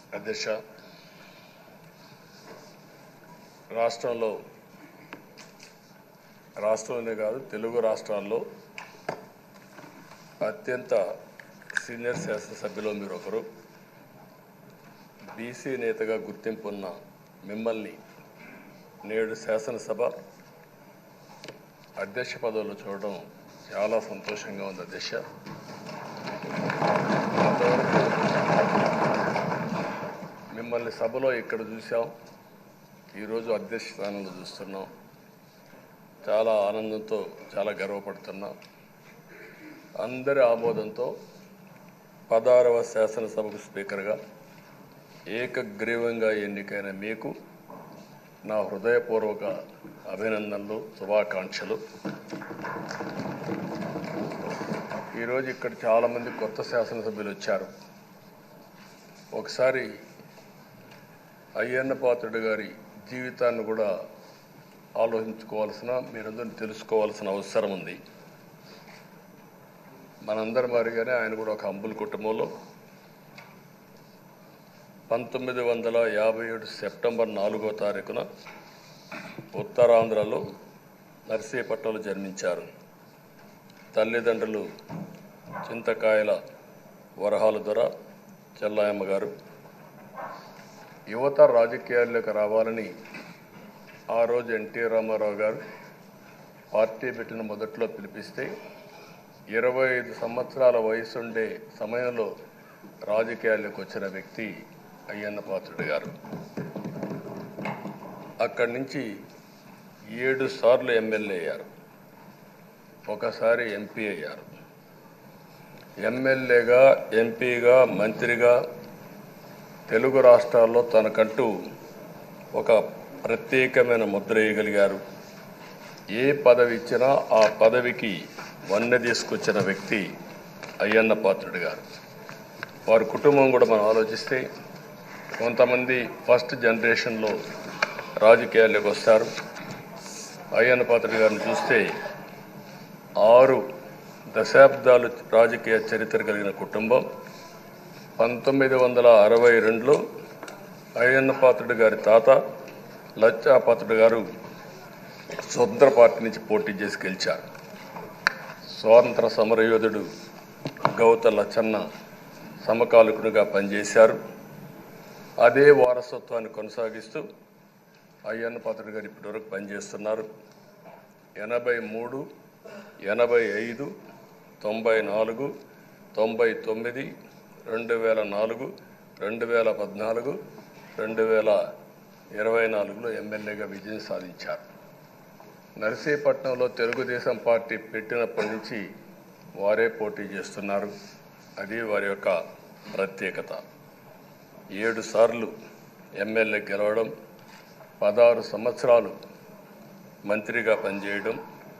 అధ్యక్ష, రాష్ట్రంలోనే కాదు తెలుగు రాష్ట్రాల్లో అత్యంత సీనియర్ శాసనసభ్యులు మీరు ఒకరు. బీసీ నేతగా గుర్తింపు ఉన్న మిమ్మల్ని నేడు శాసనసభ అధ్యక్ష పదవిలో చూడడం చాలా సంతోషంగా ఉంది అధ్యక్ష. అంతవరకు మిమ్మల్ని సభలో ఇక్కడ చూసాం, ఈరోజు అధ్యక్ష స్థానంలో చూస్తున్నాం. చాలా ఆనందంతో చాలా గర్వపడుతున్నాం. అందరి ఆమోదంతో 16వ శాసనసభకు స్పీకర్గా ఏకగ్రీవంగా ఎన్నికైన మీకు నా హృదయపూర్వక అభినందనలు, శుభాకాంక్షలు. ఈరోజు ఇక్కడ చాలామంది కొత్త శాసనసభ్యులు వచ్చారు. ఒకసారి అయ్యన్న పాత్రుడు గారి జీవితాన్ని కూడా ఆలోచించుకోవాల్సిన, మీరందరూ తెలుసుకోవాల్సిన అవసరం ఉంది. మనందరి మాదిరిగానే ఆయన కూడా ఒక హంబుల్ కుటుంబంలో 1957 సెప్టెంబర్ 4వ తారీఖున ఉత్తరాంధ్రలో నర్సీపట్నంలో జన్మించారు. తల్లిదండ్రులు చింతకాయల వరహాల దొర చెల్లాయమ్మ గారు. యువత రాజకీయాల్లోకి రావాలని ఆ రోజు ఎన్టీ రామారావు గారు పార్టీ పెట్టిన మొదట్లో పిలిపిస్తే 25 సంవత్సరాల వయసుండే సమయంలో రాజకీయాల్లోకి వచ్చిన వ్యక్తి అయ్యన్న పాత్రుడు గారు. అక్కడి నుంచి 7 సార్లు ఎమ్మెల్యే అయ్యారు, ఒకసారి ఎంపీ అయ్యారు. ఎమ్మెల్యేగా, ఎంపీగా, మంత్రిగా తెలుగు రాష్ట్రాల్లో తనకంటూ ఒక ప్రత్యేకమైన ముద్ర వేయగలిగారు. ఏ పదవి ఇచ్చినా ఆ పదవికి వన్నె తీసుకొచ్చిన వ్యక్తి అయ్యన్న పాత్రుడు గారు. వారి కుటుంబం కూడా మనం ఆలోచిస్తే కొంతమంది ఫస్ట్ జనరేషన్లో రాజకీయాల్లోకి వస్తారు. అయ్యన్న పాత్రుడు గారిని చూస్తే 6 దశాబ్దాలు రాజకీయ చరిత్ర కలిగిన కుటుంబం. 1962లో అయ్యన్న పాత్రుడు గారి తాత లచ్చా పాత్రుడు గారు స్వతంత్ర పార్టీ నుంచి పోటీ చేసి గెలిచారు. స్వాతంత్ర సమరయోధుడు గౌత లచ్చన్న సమకాలికుడిగా పనిచేశారు. అదే వారసత్వాన్ని కొనసాగిస్తూ అయ్యన్న పాత్రుడు గారు ఇప్పటివరకు పనిచేస్తున్నారు. 83, 85, 94, 99, 2004, 2014, 2024లో ఎమ్మెల్యేగా విజయం సాధించారు. నర్సీపట్నంలో తెలుగుదేశం పార్టీ పెట్టినప్పటి నుంచి వారే పోటీ చేస్తున్నారు. అది వారి యొక్క ప్రత్యేకత. 7 సార్లు ఎమ్మెల్యే గెలవడం, 16 సంవత్సరాలు మంత్రిగా పనిచేయడం,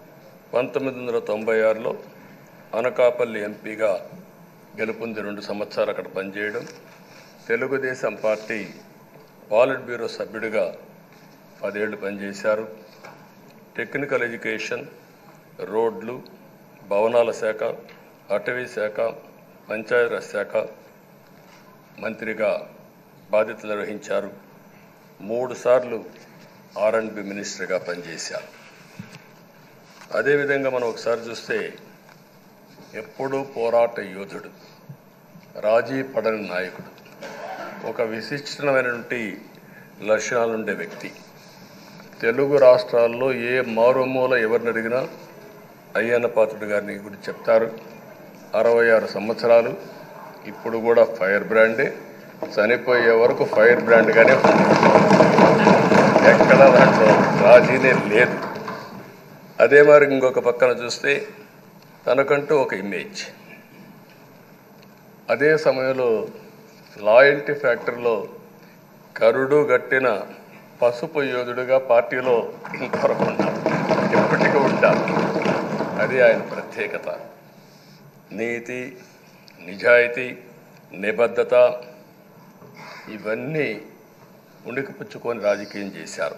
1996లో అనకాపల్లి ఎంపీగా గెలుపొంది 2 సంవత్సరాలు అక్కడ పనిచేయడం, తెలుగుదేశం పార్టీ పాలిట్ బ్యూరో సభ్యుడిగా 10 ఏళ్ళు పనిచేశారు. టెక్నికల్ ఎడ్యుకేషన్, రోడ్లు, భవనాల శాఖ, అటవీ శాఖ, పంచాయతీరాజ్ శాఖ మంత్రిగా బాధ్యతలు నిర్వహించారు. 3 సార్లు R&B మినిస్టర్గా పనిచేశారు. అదేవిధంగా మనం ఒకసారి చూస్తే ఎప్పుడూ పోరాట యోధుడు, రాజీ పడని నాయకుడు, ఒక విశిష్టమైనటువంటి లక్షణాలుండే వ్యక్తి. తెలుగు రాష్ట్రాల్లో ఏ మారుమూల ఎవరిని అడిగినా అయ్యన్న పాత్రుడు గారిని గురించి చెప్తారు. 66 సంవత్సరాలు, ఇప్పుడు కూడా ఫైర్ బ్రాండే, చనిపోయే వరకు ఫైర్ బ్రాండ్గానే ఉంది. ఎక్కడ దాంట్లో రాజీనే లేదు. అదే మరి ఇంకొక పక్కన చూస్తే తనకంటూ ఒక ఇమేజ్. అదే సమయంలో లాయల్టీ ఫ్యాక్టరీలో కరుడు గట్టిన పసుపు యోధుడుగా పార్టీలో ఇంతవరకు ఉంటారు, ఎప్పటికీ ఉంటారు. అది ఆయన ప్రత్యేకత. నీతి, నిజాయితీ, నిబద్ధత ఇవన్నీ ఉణికిపుచ్చుకొని రాజకీయం చేశారు.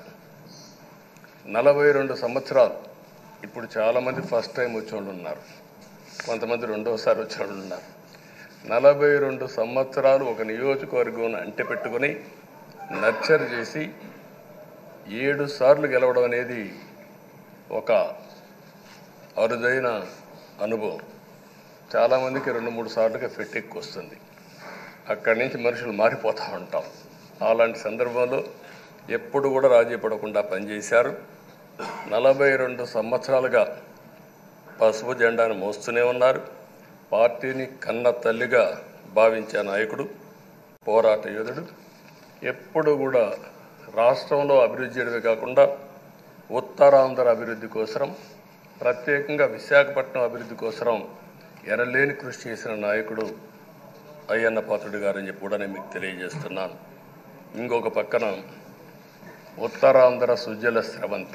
42 సంవత్సరాలు. ఇప్పుడు చాలామంది ఫస్ట్ టైం వచ్చేవాళ్ళు ఉన్నారు, కొంతమంది రెండోసారి వచ్చేవాళ్ళు ఉన్నారు. 42 సంవత్సరాలు ఒక నియోజకవర్గం అంటిపెట్టుకుని నర్చర్ చేసి 7 సార్లు గెలవడం అనేది ఒక అరుదైన అనుభవం. చాలామందికి 2-3 సార్లుగా ఫెట్టెక్కి వస్తుంది. అక్కడి నుంచి మనుషులు మారిపోతూ ఉంటాం. అలాంటి సందర్భంలో ఎప్పుడు కూడా రాజీ పడకుండా పనిచేశారు. 42 సంవత్సరాలుగా పసుపు జెండాను మోస్తూనే ఉన్నారు. పార్టీని కన్న తల్లిగా భావించే నాయకుడు, పోరాట యోధుడు. ఎప్పుడు కూడా రాష్ట్రంలో అభివృద్ధి చేయడమే కాకుండా ఉత్తరాంధ్ర అభివృద్ధి కోసం, ప్రత్యేకంగా విశాఖపట్నం అభివృద్ధి కోసం ఎనలేని కృషి చేసిన నాయకుడు అయ్యన్న పాత్రుడు గారని చెప్పి కూడా నేను మీకు తెలియజేస్తున్నాను. ఇంకొక పక్కన ఉత్తరాంధ్ర సుజల స్రవంతి,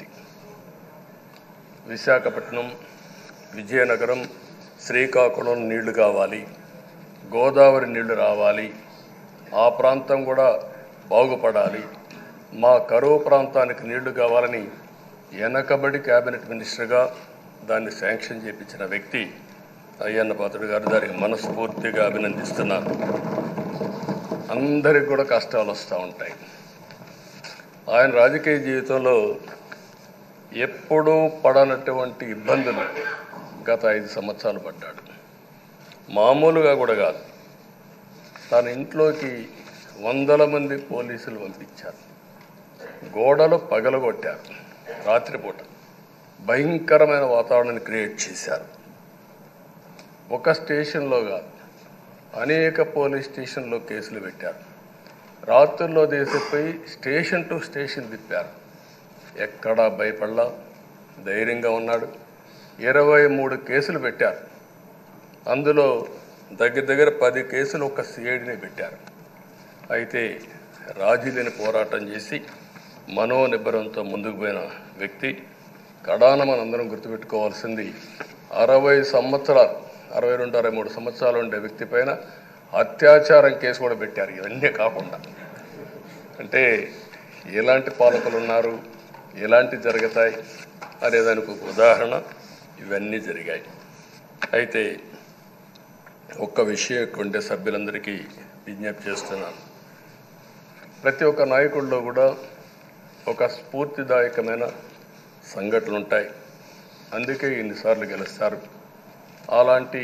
విశాఖపట్నం, విజయనగరం, శ్రీకాకుళం నీళ్లు కావాలి, గోదావరి నీళ్లు రావాలి, ఆ ప్రాంతం కూడా బాగుపడాలి, మా కరువు ప్రాంతానికి నీళ్లు కావాలని వెనకబడి క్యాబినెట్ మినిస్టర్గా దాన్ని శాంక్షన్ చేయించిన వ్యక్తి అయ్యన్న పాత్రుడు గారు. దానికి మనస్ఫూర్తిగా అభినందిస్తున్నాను. అందరికి కూడా కష్టాలు వస్తూ ఉంటాయి. ఆయన రాజకీయ జీవితంలో ఎప్పుడూ పడనటువంటి ఇబ్బందులు గత 5 సంవత్సరాలు పడ్డాడు. మామూలుగా కూడా కాదు. తన ఇంట్లోకి 100 మంది పోలీసులు పంపించారు. గోడలు పగలగొట్టారు. రాత్రిపూట భయంకరమైన వాతావరణాన్ని క్రియేట్ చేశారు. ఒక స్టేషన్లో కాదు, అనేక పోలీస్ స్టేషన్లో కేసులు పెట్టారు. రాత్రుల్లో దేశపోయి స్టేషన్ టు స్టేషన్ తిప్పారు. ఎక్కడా భయపడలా, ధైర్యంగా ఉన్నాడు. 23 కేసులు పెట్టారు. అందులో దగ్గర 10 కేసులు ఒక సిఐడిని పెట్టారు. అయితే రాజీ లేని పోరాటం చేసి మనోనిబ్బరంతో ముందుకు పోయిన వ్యక్తి. కడాన మనందరం గుర్తుపెట్టుకోవాల్సింది 60 సంవత్సరాలు, 62-63 సంవత్సరాలు ఉండే వ్యక్తి పైన అత్యాచారం కేసు కూడా పెట్టారు. ఇవన్నీ కాకుండా అంటే ఎలాంటి పాలకులు ఉన్నారు, ఎలాంటి జరుగుతాయి అనేదానికి ఒక ఉదాహరణ ఇవన్నీ జరిగాయి. అయితే ఒక్క విషయం ఉండే సభ్యులందరికీ విజ్ఞప్తి చేస్తున్నాను. ప్రతి ఒక్క నాయకుడిలో కూడా ఒక స్ఫూర్తిదాయకమైన సంఘటనలు ఉంటాయి. అందుకే ఇన్నిసార్లు గెలుస్తారు. అలాంటి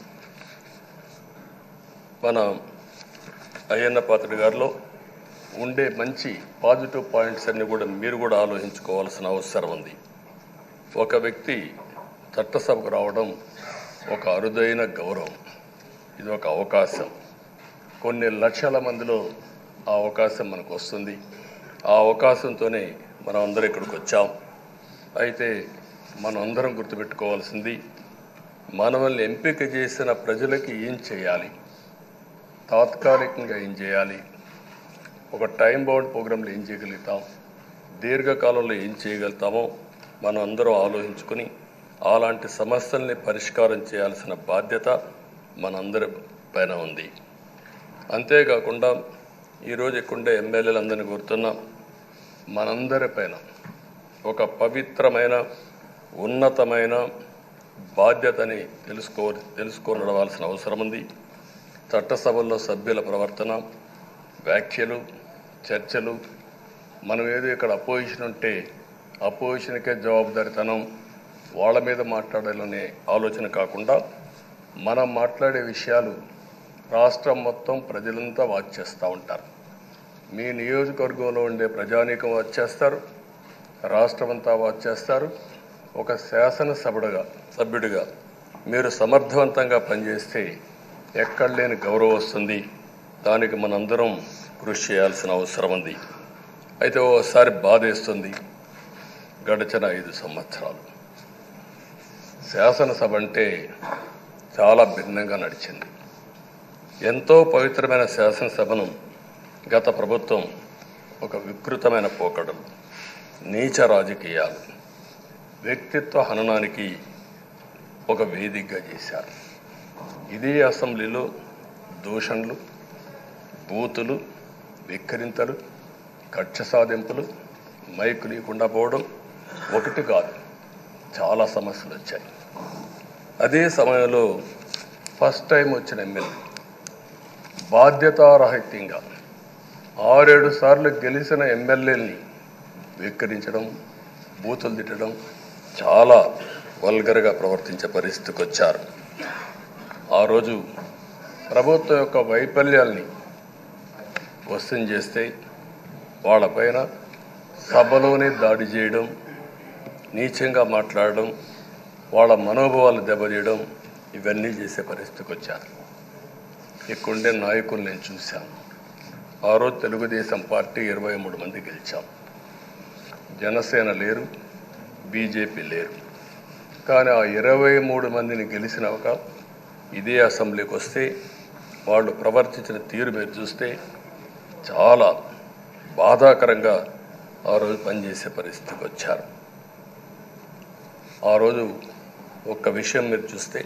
మన అయ్యన్న పాత్రుడు గారిలో ఉండే మంచి పాజిటివ్ పాయింట్స్ అన్నీ కూడా మీరు కూడా ఆలోచించుకోవాల్సిన అవసరం ఉంది. ఒక వ్యక్తి చట్టసభకు రావడం ఒక అరుదైన గౌరవం. ఇది ఒక అవకాశం. కొన్ని లక్షల మందిలో ఆ అవకాశం మనకు వస్తుంది. ఆ అవకాశంతోనే మనం అందరం ఇక్కడికి వచ్చాం. అయితే మనం అందరం గుర్తుపెట్టుకోవాల్సింది, మనల్ని ఎంపిక చేసిన ప్రజలకి ఏం చేయాలి, తాత్కాలికంగా ఏం చేయాలి, ఒక టైం బౌండ్ ప్రోగ్రాంలో ఏం చేయగలుగుతాం, దీర్ఘకాలంలో ఏం చేయగలుగుతామో మనం అందరం ఆలోచించుకొని అలాంటి సమస్యల్ని పరిష్కారం చేయాల్సిన బాధ్యత మనందరి పైన ఉంది. అంతేకాకుండా ఈరోజు ఎక్కుండే ఎమ్మెల్యేలందరినీ కోరుతున్నాం, మనందరి పైన ఒక పవిత్రమైన ఉన్నతమైన బాధ్యతని తెలుసుకోవలసిన అవసరం ఉంది. చట్టసభల్లో సభ్యుల ప్రవర్తన, వ్యాఖ్యలు, చర్చలు, మనం ఏదో ఇక్కడ అపోజిషన్ ఉంటే అపోజిషన్కే జవాబుదారితనం, వాళ్ళ మీద మాట్లాడాలనే ఆలోచన కాకుండా మనం మాట్లాడే విషయాలు రాష్ట్రం మొత్తం ప్రజలంతా వాచ్ చేస్తూ ఉంటారు. మీ నియోజకవర్గంలో ఉండే ప్రజానీకం వాచ్ చేస్తారు, రాష్ట్రమంతా వాచ్ చేస్తారు. ఒక సభ్యుడిగా మీరు సమర్థవంతంగా పనిచేస్తే ఎక్కడ లేని గౌరవం వస్తుంది. దానికి మనందరం కృషి చేయాల్సిన అవసరం ఉంది. అయితే ఓసారి బాధేస్తుంది, గడిచిన 5 సంవత్సరాలు శాసనసభ అంటే చాలా భిన్నంగా నడిచింది. ఎంతో పవిత్రమైన శాసనసభను గత ప్రభుత్వం ఒక వికృతమైన పోకడలు, నీచ రాజకీయాలు, వ్యక్తిత్వ హననానికి ఒక వేదికగా చేశారు. ఇదే అసెంబ్లీలో దూషణలు, బూతులు, వెక్కిరింతలు, కక్ష సాధింపులు, మైకు లేకుండా పోవడం ఒకటి కాదు, చాలా సమస్యలు వచ్చాయి. అదే సమయంలో ఫస్ట్ టైం వచ్చిన ఎమ్మెల్యే బాధ్యతారాహిత్యంగా 6-7 సార్లు గెలిచిన ఎమ్మెల్యేలని వెక్కిరించడం, బూతులు తిట్టడం, చాలా వల్గర్గా ప్రవర్తించే పరిస్థితికి వచ్చారు. ఆ రోజు ప్రభుత్వం యొక్క వైఫల్యాల్ని క్వశ్చన్ చేస్తే వాళ్ళపైన సభలోనే దాడి చేయడం, నీచంగా మాట్లాడడం, వాళ్ళ మనోభావాలు దెబ్బతీయడం, ఇవన్నీ చేసే పరిస్థితికి వచ్చారు. ఇక్కడుండే నాయకులు నేను చూశాను. ఆ రోజు తెలుగుదేశం పార్టీ 23 మంది గెలిచాం. జనసేన లేరు, బీజేపీ లేరు. కానీ ఆ 23 మందిని గెలిచినాక ఇదే అసెంబ్లీకి వస్తే వాళ్ళు ప్రవర్తించిన తీరు మీరు చూస్తే చాలా బాధాకరంగా ఆ రోజు పనిచేసే పరిస్థితికి వచ్చారు. ఆ రోజు ఒక్క విషయం మీరు చూస్తే,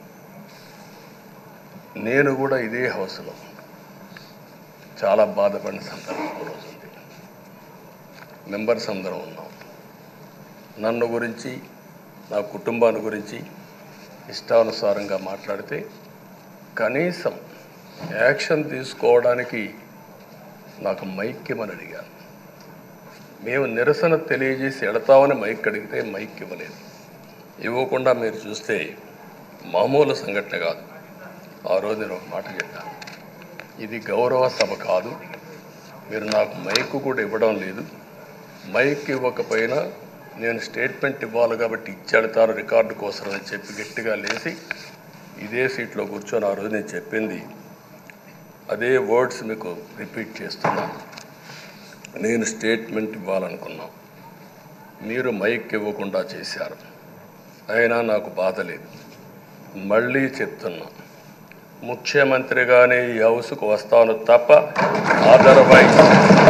నేను కూడా ఇదే హౌస్లో చాలా బాధపడిన సందర్భం రోజు ఉంది. మెంబర్స్ అందరం ఉన్నాం. నన్ను గురించి, నా కుటుంబాన్ని గురించి ఇష్టానుసారంగా మాట్లాడితే కనీసం యాక్షన్ తీసుకోవడానికి నాకు మైక్ ఇవ్వమని అడిగాను. మేము నిరసన తెలియజేసి ఎడతామని మైక్ అడిగితే మైక్ ఇవ్వలేదు. ఇవ్వకుండా మీరు చూస్తే మామూలు సంఘటన కాదు. ఆ రోజు నేను ఒక మాట చెప్పాను, ఇది గౌరవ సభ కాదు, మీరు నాకు మైక్ కూడా ఇవ్వడం లేదు. మైక్ ఇవ్వకపోయినా నేను స్టేట్మెంట్ ఇవ్వాలి కాబట్టి ఇచ్చేడతారు రికార్డు కోసం అని చెప్పి గట్టిగా లేచి ఇదే సీట్లో కూర్చొని ఆ రోజు నేను చెప్పింది అదే వర్డ్స్ మీకు రిపీట్ చేస్తున్నాను. నేను స్టేట్మెంట్ ఇవ్వాలనుకున్నాను, మీరు మైక్ ఇవ్వకుండా చేశారు. అయినా నాకు బాధ లేదు. మళ్ళీ చెప్తున్నా, ముఖ్యమంత్రిగానే ఈ హౌస్కు వస్తాను తప్ప అదర్వైజ్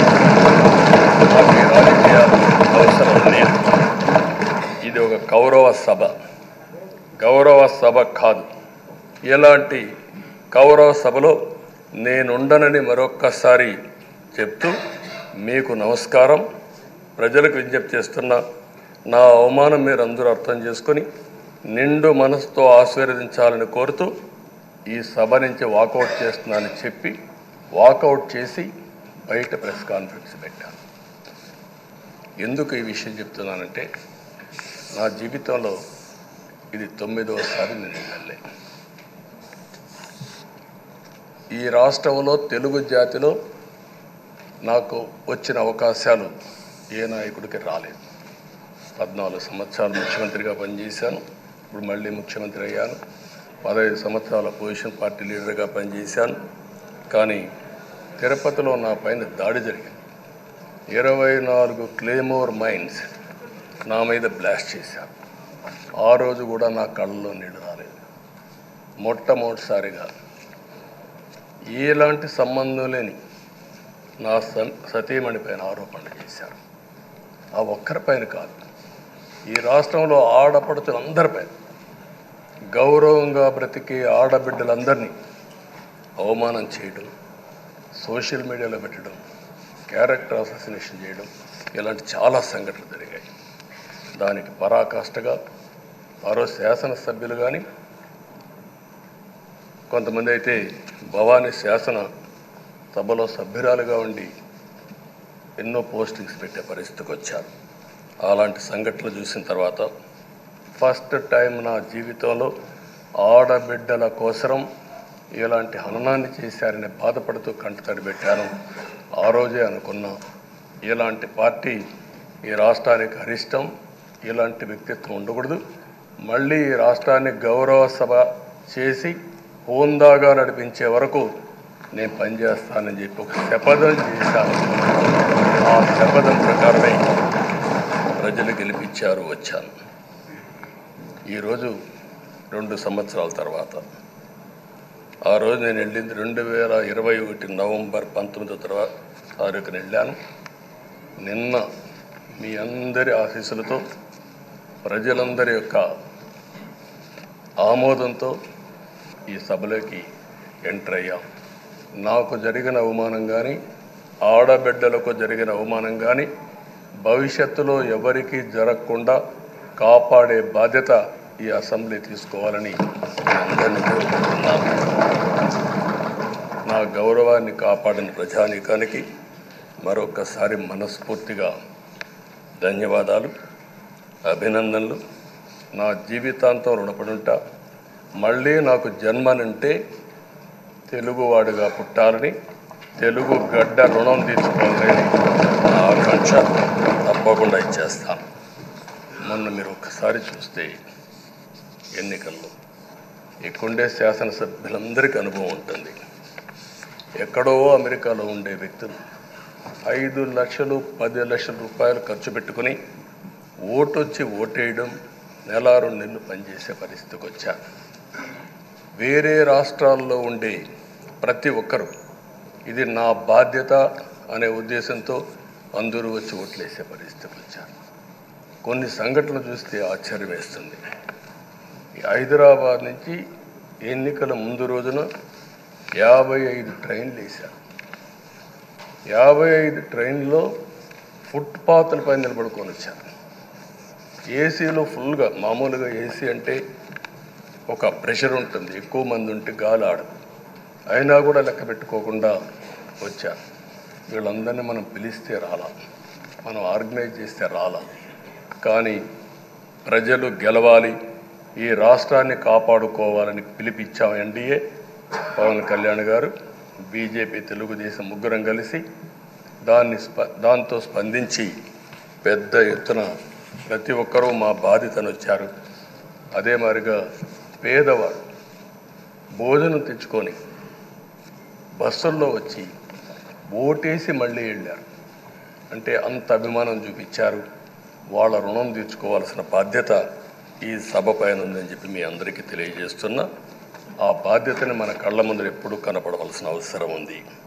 నాకు రాజకీయాలు అవసరం లేదు. ఇది ఒక గౌరవ సభ కాదు. ఇలాంటి గౌరవ సభలో నేనుండనని మరొక్కసారి చెప్తూ మీకు నమస్కారం. ప్రజలకు విజ్ఞప్తి చేస్తున్నా, నా అవమానం మీరు అందరూ అర్థం చేసుకొని నిండు మనసుతో ఆశీర్వదించాలని కోరుతూ ఈ సభ నుంచి వాకౌట్ చేస్తున్నానని చెప్పి వాకౌట్ చేసి బయట ప్రెస్ కాన్ఫరెన్స్ పెట్టాను. ఎందుకు ఈ విషయం చెప్తున్నానంటే, నా జీవితంలో ఇది 9వసారి నేను ఎమ్మెల్యే. ఈ రాష్ట్రంలో తెలుగు జాతిలో నాకు వచ్చిన అవకాశాలు ఏ నాయకుడికి రాలేదు. 14 సంవత్సరాలు ముఖ్యమంత్రిగా పనిచేశాను. ఇప్పుడు మళ్ళీ ముఖ్యమంత్రి అయ్యాను. 15 సంవత్సరాల పొజిషన్ పార్టీ లీడర్గా పనిచేశాను. కానీ తిరుపతిలో నా పైన దాడి జరిగింది. 24 క్లేమోర్ మైన్స్ నా మీద బ్లాస్ట్ చేశారు. ఆ రోజు కూడా నా కళ్ళలో నీళ్ళు రాలేదు. మొట్టమొదటిసారిగా ఎలాంటి సంబంధం లేని నా సతీమణి పైన ఆరోపణలు చేశారు. ఆ ఒక్కరిపైన కాదు, ఈ రాష్ట్రంలో ఆడపడుచులందరిపైన, గౌరవంగా బ్రతికే ఆడబిడ్డలందరినీ అవమానం చేయడం, సోషల్ మీడియాలో పెట్టడం, క్యారెక్టర్ అసాసినేషన్ చేయడం, ఇలాంటి చాలా సంఘటనలు జరిగాయి. దానికి పరాకాష్ఠగా ఆ రోజు శాసనసభ్యులు కానీ, కొంతమంది అయితే భవానీ శాసన సభలో సభ్యురాలుగా ఉండి ఎన్నో పోస్టింగ్స్ పెట్టే పరిస్థితికి వచ్చారు. అలాంటి సంఘటనలు చూసిన తర్వాత ఫస్ట్ టైం నా జీవితంలో ఆడబిడ్డల కోసరం ఇలాంటి హననాన్ని చేశారని బాధపడుతూ కంటతడి పెట్టాను. ఆ రోజే అనుకున్నా, ఇలాంటి పార్టీ ఈ రాష్ట్రానికి అరిష్టం, ఇలాంటి వ్యక్తిత్వం ఉండకూడదు. మళ్ళీ ఈ రాష్ట్రాన్ని గౌరవ సభ చేసి హోందాగా నడిపించే వరకు నేను పనిచేస్తానని చెప్పి ఒక శపథం చేశాను. ఆ శపథం ప్రకారమే ప్రజలు గెలిపించారు, వచ్చాను. ఈరోజు 2 సంవత్సరాల తర్వాత, ఆ రోజు నేను వెళ్ళింది 2021 నవంబర్ 19వ తారీఖున వెళ్ళాను. నిన్న మీ అందరి ఆశీస్సులతో, ప్రజలందరి యొక్క ఆమోదంతో ఈ సభలోకి ఎంటర్ అయ్యాం. నాకు జరిగిన అవమానం కానీ, ఆడబిడ్డలకు జరిగిన అవమానం కానీ భవిష్యత్తులో ఎవరికీ జరగకుండా కాపాడే బాధ్యత ఈ అసెంబ్లీ తీసుకోవాలని అందరినీ కోరుకుంటున్నాను. నా గౌరవాన్ని కాపాడిన ప్రజానీకానికి మరొకసారి మనస్ఫూర్తిగా ధన్యవాదాలు, అభినందనలు. నా జీవితాంతం రుణపడి ఉంటా. మళ్ళీ నాకు జన్మనంటే తెలుగువాడిగా పుట్టాలని, తెలుగు గడ్డ రుణం తీసుకోవాలని నా ఆకాంక్ష. తప్పకుండా ఇచ్చేస్తాను. మొన్న మీరు ఒక్కసారి చూస్తే ఎన్నికల్లో ఇక్కడుండే శాసనసభ్యులందరికీ అనుభవం ఉంటుంది. ఎక్కడో అమెరికాలో ఉండే వ్యక్తులు 5 లక్షలు 10 లక్షల రూపాయలు ఖర్చు పెట్టుకుని ఓటొచ్చి ఓటేయడం, నెల 2 నెలలు పనిచేసే పరిస్థితికి వచ్చారు. వేరే రాష్ట్రాల్లో ఉండే ప్రతి ఒక్కరూ ఇది నా బాధ్యత అనే ఉద్దేశంతో అందరూ వచ్చి ఓట్లేసే పరిస్థితికి వచ్చారు. కొన్ని సంఘటనలు చూస్తే ఆశ్చర్యం వేస్తుంది. హైదరాబాద్ నుంచి ఎన్నికల ముందు రోజున 55 ట్రైన్లు వేశారు. 55 ట్రైన్లో ఫుట్పాత్లపై నిలబడుకొని వచ్చారు. ఏసీలో ఫుల్గా, మామూలుగా ఏసీ అంటే ఒక ప్రెషర్ ఉంటుంది, ఎక్కువ మంది ఉంటే గాలి ఆడదు. అయినా కూడా లెక్క పెట్టుకోకుండా వచ్చారు. వీళ్ళందరినీ మనం పిలిస్తే రాలా, మనం ఆర్గనైజ్ చేస్తే రాలా. కానీ ప్రజలు గెలవాలి, ఈ రాష్ట్రాన్ని కాపాడుకోవాలని పిలిపిచ్చాం. ఎన్డీఏ, పవన్ కళ్యాణ్ గారు, బీజేపీ, తెలుగుదేశం ముగ్గురం కలిసి దాంతో స్పందించి పెద్ద ఎత్తున ప్రతి ఒక్కరూ మా బాధ్యతను వచ్చారు. అదే మాదిరిగా పేదవాడు భోజనం తెచ్చుకొని బస్సుల్లో వచ్చి ఓటేసి మళ్ళీ వెళ్ళారు. అంటే అంత అభిమానం చూపించారు. వాళ్ళ రుణం తీర్చుకోవాల్సిన బాధ్యత ఈ సభ పైన ఉందని చెప్పి మీ అందరికీ తెలియజేస్తున్నా. ఆ బాధ్యతని మన కళ్ళ ముందు ఎప్పుడూ కనపడవలసిన అవసరం ఉంది.